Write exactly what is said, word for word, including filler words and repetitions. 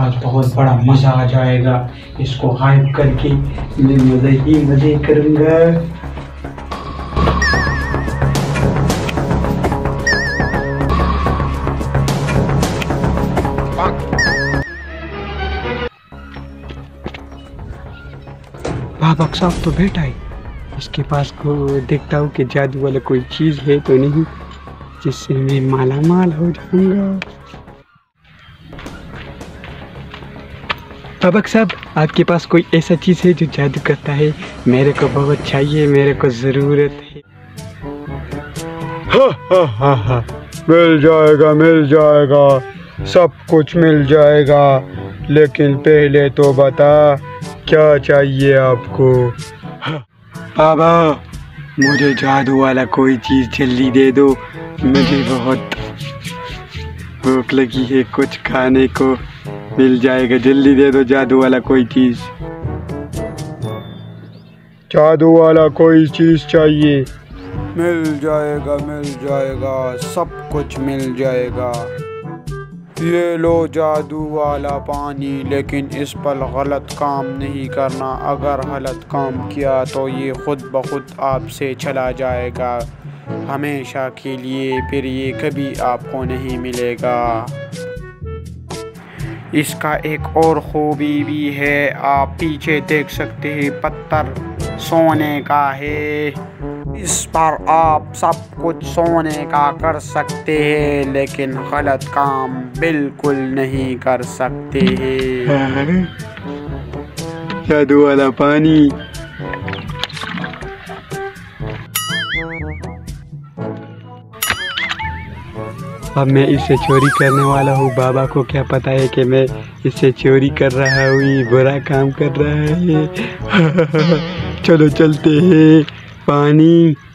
आज बहुत बड़ा मजा आ जाएगा। इसको हाइप करके मैं मजे ही मजे करूंगा। बाबा साहब तो बैठा है, इसके पास को देखता हूँ कि जादू वाला कोई चीज है तो नहीं जिससे मैं माला माल हो जाऊंगा। बाबा साहब, आपके पास कोई ऐसा चीज है जो जादू करता है? मेरे को बहुत चाहिए, मेरे को जरूरत है। हा हा हा हा, मिल जाएगा मिल जाएगा, सब कुछ मिल जाएगा, लेकिन पहले तो बता क्या चाहिए आपको? बाबा, मुझे जादू वाला कोई चीज जल्दी दे दो, मुझे बहुत भूख लगी है, कुछ खाने को मिल जाएगा, जल्दी दे दो जादू वाला कोई चीज। जादू वाला कोई चीज चाहिए? मिल जाएगा मिल जाएगा, सब कुछ मिल जाएगा। ये लो जादू वाला पानी, लेकिन इस पर गलत काम नहीं करना। अगर गलत काम किया तो ये खुद ब खुद आपसे चला जाएगा हमेशा के लिए, फिर ये कभी आपको नहीं मिलेगा। इसका एक और खूबी भी है, आप पीछे देख सकते हैं, पत्थर सोने का है। इस पर आप सब कुछ सोने का कर सकते हैं, लेकिन गलत काम बिल्कुल नहीं कर सकते हैं। जादू वाला पानी। अब मैं इससे चोरी करने वाला हूँ। बाबा को क्या पता है कि मैं इससे चोरी कर रहा हूँ, ये बुरा काम कर रहा है। चलो चलते हैं। पानी